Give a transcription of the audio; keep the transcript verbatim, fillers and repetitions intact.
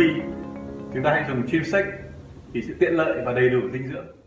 Yumi, chúng ta hãy dùng Trimsec thì sẽ tiện lợi và đầy đủ dinh dưỡng.